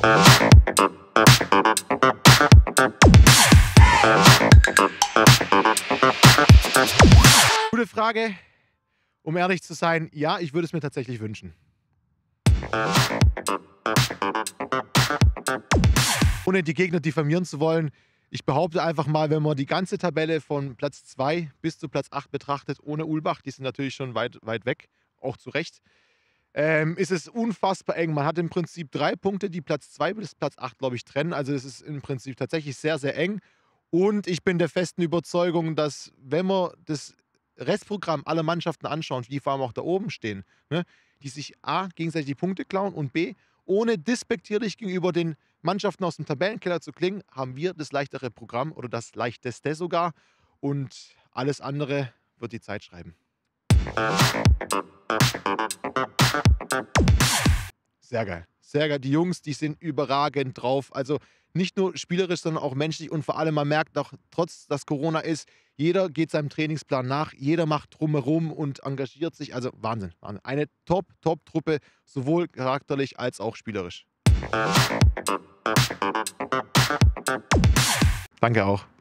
Gute Frage. Um ehrlich zu sein, ja, ich würde es mir tatsächlich wünschen. Ohne die Gegner diffamieren zu wollen, ich behaupte einfach mal, wenn man die ganze Tabelle von Platz 2 bis zu Platz 8 betrachtet, ohne Ulbach, die sind natürlich schon weit weg, auch zu Recht, ist es unfassbar eng. Man hat im Prinzip 3 Punkte, die Platz 2 bis Platz 8, glaube ich, trennen. Also es ist im Prinzip tatsächlich sehr, sehr eng. Und ich bin der festen Überzeugung, dass, wenn man das Restprogramm aller Mannschaften anschaut, die vor allem auch da oben stehen, ne, die sich A, gegenseitig die Punkte klauen und B, ohne despektierlich gegenüber den Mannschaften aus dem Tabellenkeller zu klingen, haben wir das leichtere Programm oder das leichteste sogar. Und alles andere wird die Zeit schreiben. Sehr geil. Sehr geil. Die Jungs, die sind überragend drauf. Also nicht nur spielerisch, sondern auch menschlich. Und vor allem, man merkt auch, trotz dass Corona ist, jeder geht seinem Trainingsplan nach, jeder macht drumherum und engagiert sich. Also Wahnsinn. Wahnsinn. Eine Top-Truppe, sowohl charakterlich als auch spielerisch. Danke auch.